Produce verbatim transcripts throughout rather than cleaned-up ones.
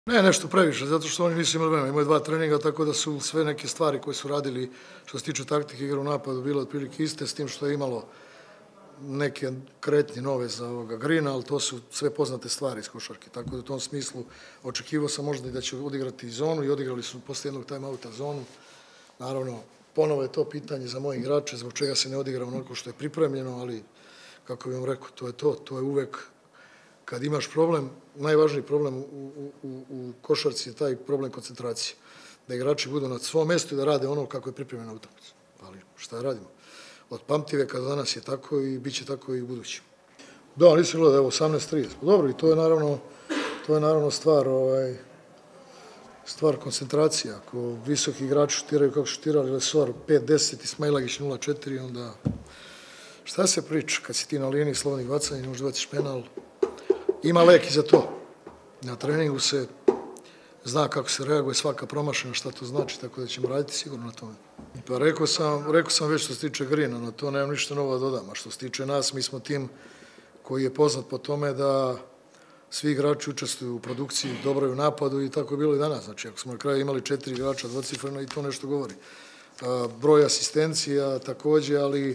Ne, nešto previše, zato što oni nisu imali vremena. Imaju dva treninga, tako da su sve neke stvari koje su radili što se tiče taktike igre u napadu bile otprilike iste, s tim što je imalo neke kretnje nove za ovoga Grina, ali to su sve poznate stvari iz košarke. Tako da u tom smislu očekivao sam možda i da će odigrati zonu i odigrali su posle jednog time-outa zonu. Naravno, ponovo je to pitanje za moje igrače, zbog čega se ne odigra onako što je pripremljeno, ali kako bih vam rekao, to je to. To je uvek, kad imaš problem, najvažniji problem u, u, u, u košarci je taj problem koncentracije. Da igrači budu na svom mestu i da rade ono kako je pripremljena utakmica. Ali šta radimo? Od pamtiveka do danas je tako i bit će tako i u budućem. Da, nisam gledao, evo, osamnaest trideset. Dobro, i to je naravno, to je naravno stvar, ovaj, stvar koncentracije. Ako visoki igrači šutiraju kako šutirali Lesor pet deset, Ismailagić nula četiri, onda šta se priča kad si ti na liniji slobodnih bacanja, ne možeš da baciš penal, ima lek i za to. Na treningu se zna kako se reaguje svaka promašena, šta to znači, tako da ćemo raditi sigurno na tome. Pa rekao sam, rekao sam već što se tiče Grina, na to nemam ništa novo da dodam, a što se tiče nas, mi smo tim koji je poznat po tome da svi igrači učestvuju u produkciji, dobro je u napadu i tako je bilo i danas. Znači, ako smo na kraju imali četiri igrača dvocifrena i to nešto govori. Broj asistencija takođe, ali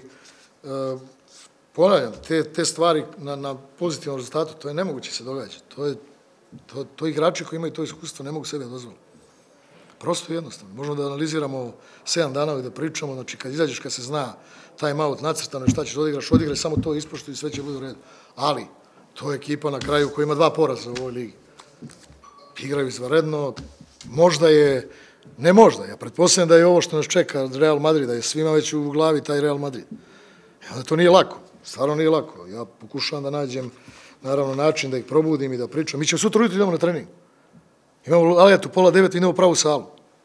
ponavljam, te, te stvari na, na pozitivnom rezultatu, to je nemoguće se događa. To je To, to igrači koji imaju to iskustvo ne mogu sebe dozvoliti. Prosto jednostavno. Možemo da analiziramo sedam dana i da pričamo, znači kad izađeš, kad se zna time out, nacrtano šta ćeš da odigraš, odigraj samo to ispoštuj i sve će bude u redu. Ali, to je ekipa na kraju koja ima dva poraza u ovoj ligi. Igraju izvanredno, možda je, ne možda, ja pretpostavljam da je ovo što nas čeka Real Madrid, da je svima već u glavi taj Real Madrid. I onda to nije lako, stvarno nije lako. Ja pokušavam da nađem naravno način da ih probudim i da pričam. Mi ćemo sutra ujutro idemo na trening. Imamo Aljetu pola devet i idemo u pravu salu.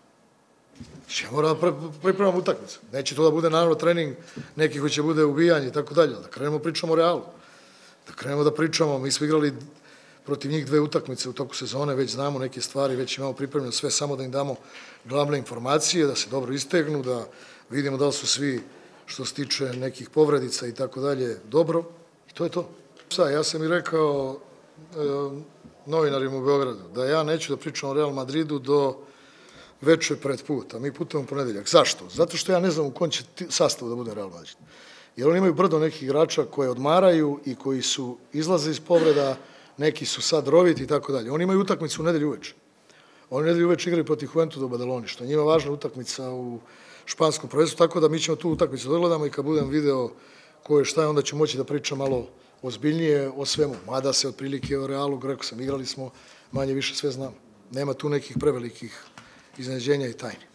Ćemo da pripremamo utakmicu. Neće to da bude naravno trening neki koji će bude ubijanje i tako dalje. Da krenemo pričamo o Realu. Da krenemo da pričamo. Mi smo igrali protiv njih dve utakmice u toku sezone, već znamo neke stvari, već imamo pripremljeno sve, samo da im damo glavne informacije, da se dobro istegnu, da vidimo da li su svi što se tiče nekih povredica i tako dalje dobro. I to je to. Ja sam i rekao e, novinarima u Beogradu da ja neću da pričam o Real Madridu do veče pred put, a mi putujemo u ponedeljak. Zašto? Zato što ja ne znam u kom će sastavu da bude Real Madrid. Jer oni imaju brdo nekih igrača koje odmaraju i koji su izlaze iz povreda, neki su sad roviti i tako dalje. Oni imaju utakmicu u nedelju uveče. Oni u nedelju uveče igraju protiv Juventusa do Badaloni, što je njima važna utakmica u španskom prvenstvu, tako da mi ćemo tu utakmicu da gledamo i kad budem video ko je šta je, onda ću moći da pričam malo ozbiljnije o svemu, mada se otprilike o Realu, rekao sam, igrali smo, manje više sve znam. Nema tu nekih prevelikih iznenađenja i tajni.